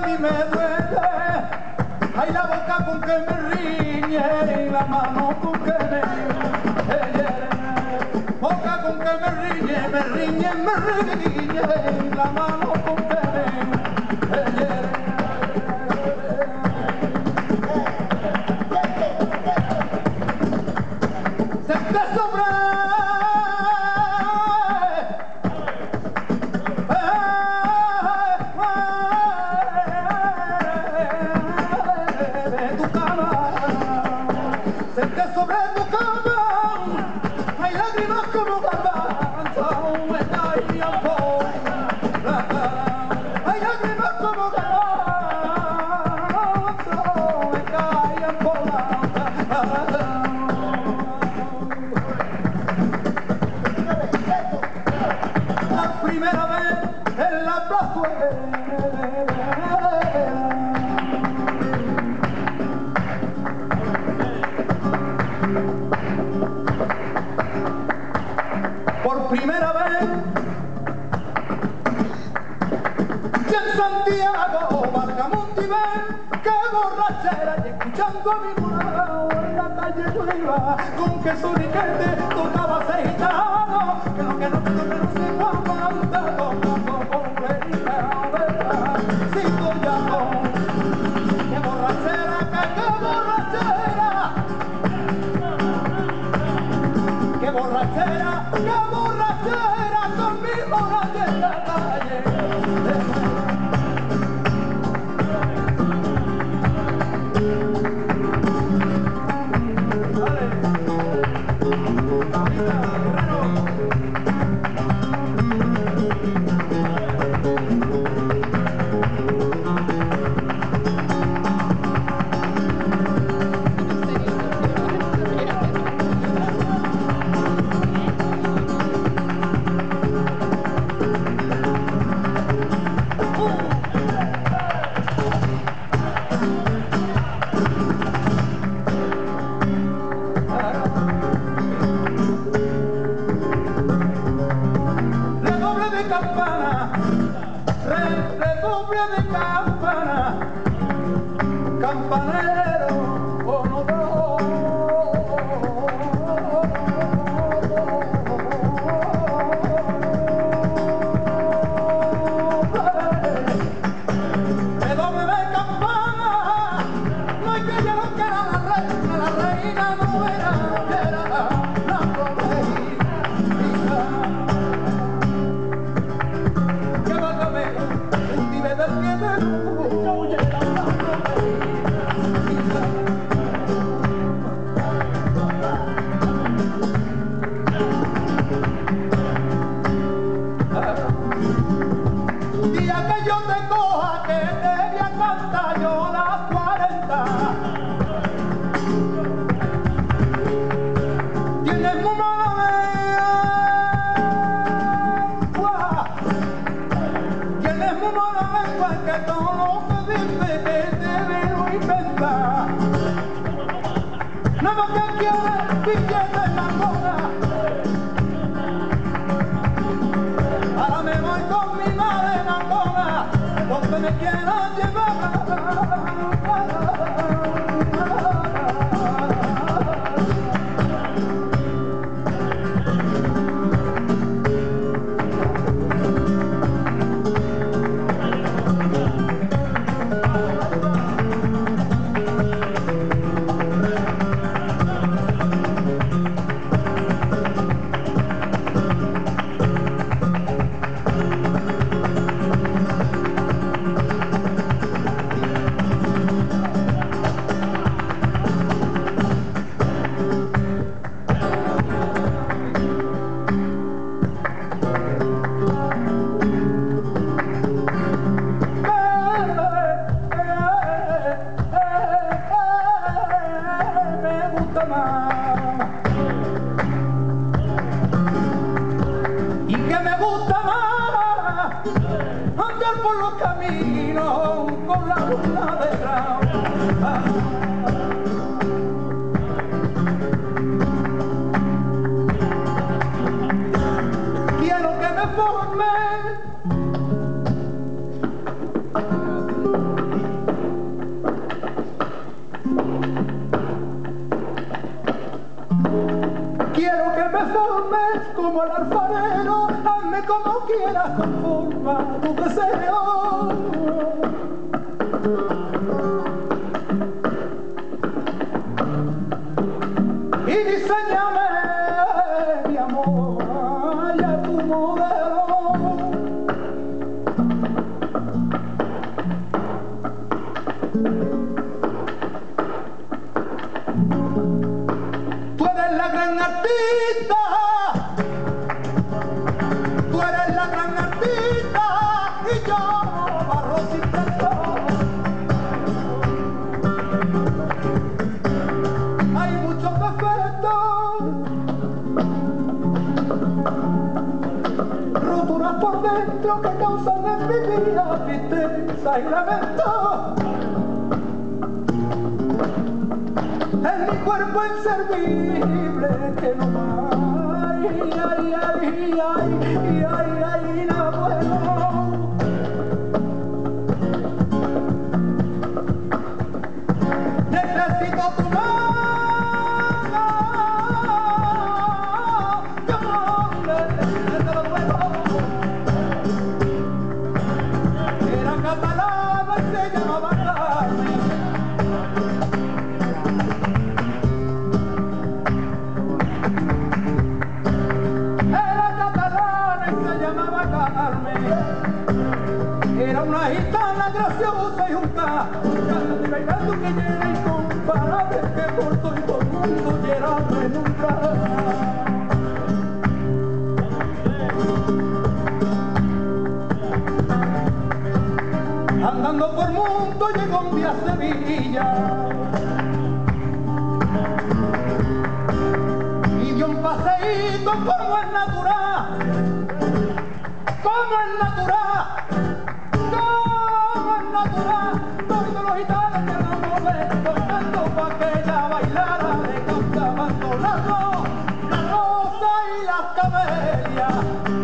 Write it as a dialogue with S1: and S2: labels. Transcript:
S1: mí me duele, ay la boca con que me riñe y la mano con que me hiere. Boca con que me riñe, me riñe, me riñe y la mano con que me hiere. Se te sobra sobre tu cama, hay lágrimas como garbanzos, me caían por la cara. Hay lágrimas como garbanzos, me caían por la cara. La primera vez en la plazuela, por primera vez y en Santiago, Barcamonte y ven qué borrachera, y escuchando a mi mano en la calle yo iba con que su riquete tocaba seis gitanos, que no se aguanta tocando con verita, verdad, si tú ya no, qué borrachera, qué borrachera, qué borrachera, con mi borracha en la calle. Redoble de campana, campanero o no redoble de campana, no hay que ya lo que era la reina no era la prometida. Que válgame un tibet del pie de luz, oye la prometida. Día que yo te coja, que te voy a cantar yo las 40. Tienes muy mala lengua, tienes muy mala lengua, que todo lo que dices que te veo inventar. Nada más que quieres billetes en la cola. Ahora me voy con mi madre en Angola, donde me quieras llevar. Y que me gusta más andar por los caminos con la luna detrás. Quiero que me forme vida conforma tu deseo. Y diseñame, mi amor, ya tu modelo. Tú eres la gran artista, tú eres la gran artista y yo barro sin texto. Hay muchos defectos, roturas por dentro que causan en mi vida tristeza y lamento. En mi cuerpo inservible que no hay, ay, ay, ay, ay, ay, nada bueno. Necesito tu mano, que te lo ruego. Era catalana y se llamaba Carmen. Era una gitana graciosa y junta, cantando y bailando que llena incomparable, que por todo el mundo llorando nunca. Andando por mundo llegó un día a Sevilla y dio un paseíto como es natural, como es natural. Todos los gitanos que no mover tocando pa' que ella bailara, le cantaban la rosa y las camelias.